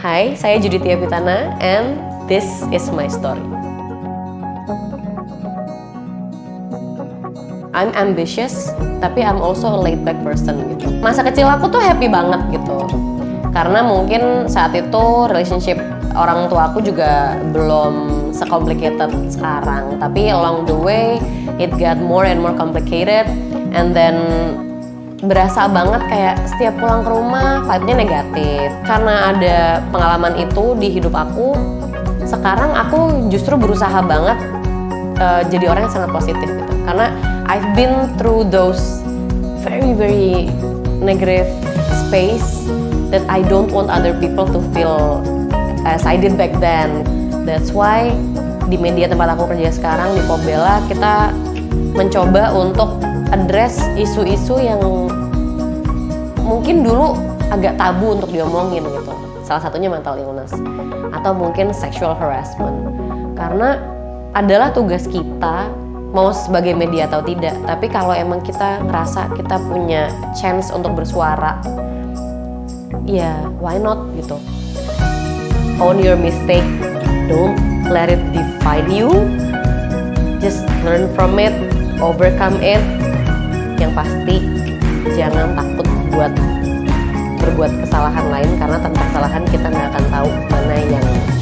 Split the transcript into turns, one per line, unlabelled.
Hai, saya Judithia Pitana and this is my story. I'm ambitious, tapi I'm also a laid back person gitu. Masa kecil aku tuh happy banget gitu. Karena mungkin saat itu relationship orang tua aku juga belum se-complicated sekarang. Tapi along the way, it got more and more complicated. And then berasa banget kayak setiap pulang ke rumah vibe-nya negatif. Karena ada pengalaman itu di hidup aku, sekarang aku justru berusaha banget jadi orang yang sangat positif gitu. Karena I've been through those very negative space that I don't want other people to feel as I did back then. That's why di media tempat aku kerja sekarang di Popbella, kita mencoba untuk address isu-isu yang mungkin dulu agak tabu untuk diomongin gitu. Salah satunya mental illness atau mungkin sexual harassment. Karena adalah tugas kita mau sebagai media atau tidak. Tapi kalau emang kita ngerasa kita punya chance untuk bersuara, ya why not gitu. Own your mistake, don't let it define you. Just learn from it, overcome it. Yang pasti jangan takut buat berbuat kesalahan lain, karena tanpa kesalahan kita nggak akan tahu mana yang